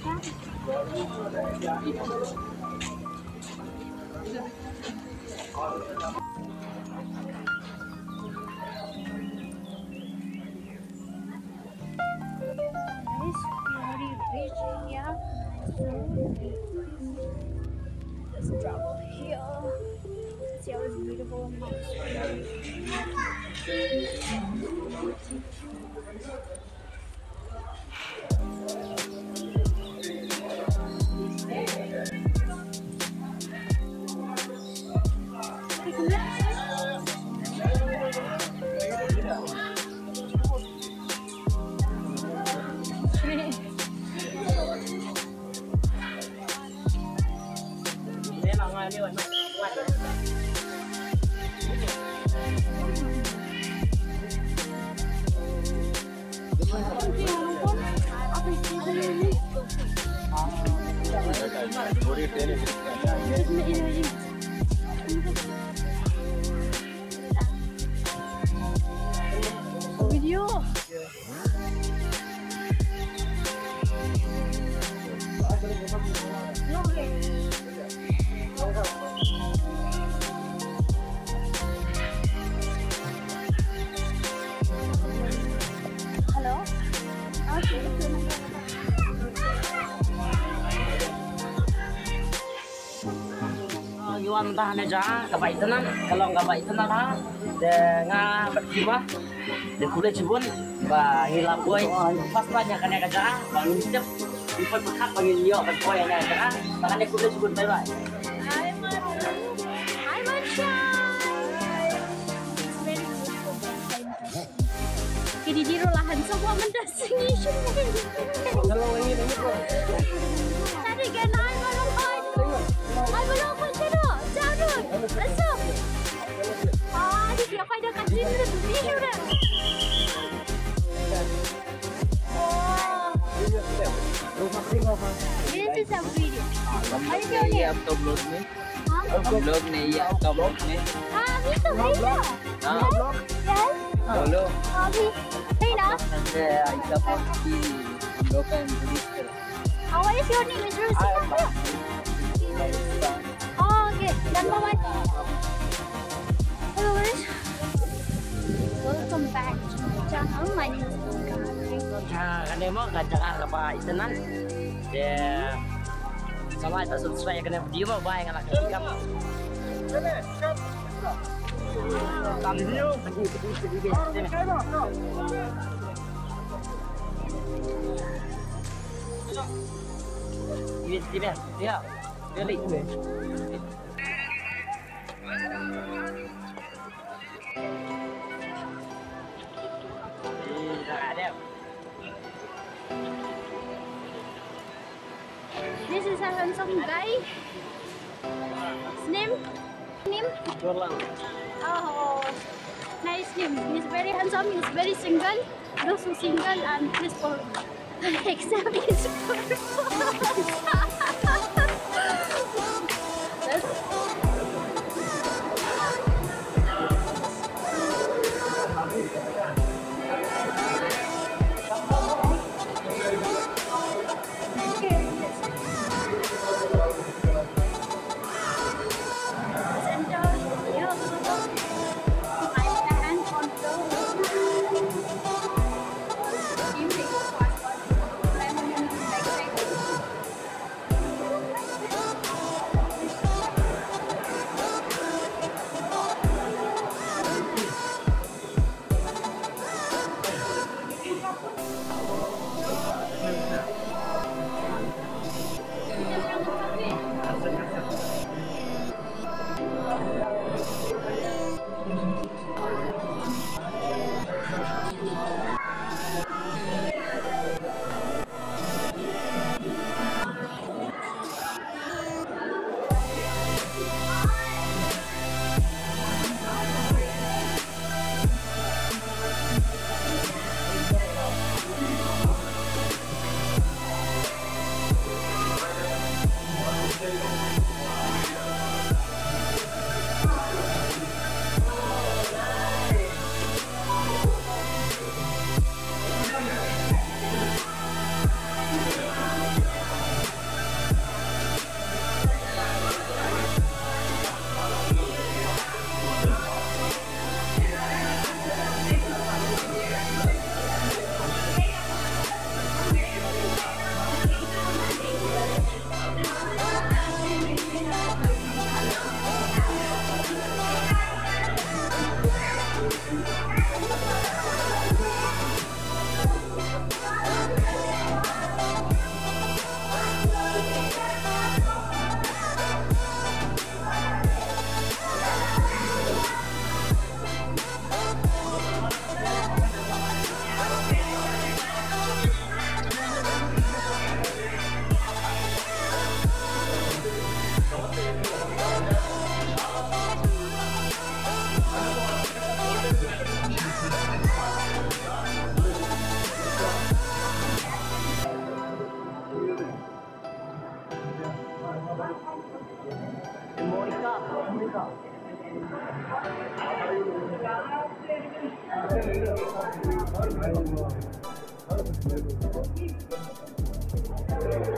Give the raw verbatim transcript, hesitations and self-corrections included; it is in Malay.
Rich here. Let's travel here. See how it's beautiful house. Video. Hello. Okay. Iwan tahan aja, kapai tenan. Kalau nggak baik tenan ha, dengan berjumlah, de kulit cibun, bah hilap boy, pas banyak kan ya kerja, bangun setiap, ipan berhak bagi dia, berboy ya kerja, tangan de kulit cibun bye bye. Kini di lahan semua mendasini. Kalau ini ini bro. Tadi kan ay malungkot. Ay malungkot dito. Jangan. Masuk. Ah, di dia kaya dekat sini tu video dah. Oh. This is a video. Ayo jom ni. Top load ni. Ha? Top load ni ya, top load ni. Ah, itu video. Ah, vlog. Yes. Hello. Ah, hey na. Nanti Aisha pasti lokan register. Oh, what is your name? Is Rosie? Oh, okay. Number one. Hello, guys. Welcome back to my channel. My name is Ha, kan demo kacang apa itenan. Dia sama itu subscribe kena video mau baik anak kita. Làm video. Đi đi đi. Đi nào. Đi đi. Đi ra đây. This is a handsome guy. His name? Name? Oh, nice name. He's very handsome. He's very single. Those who single and please for except his Thank you.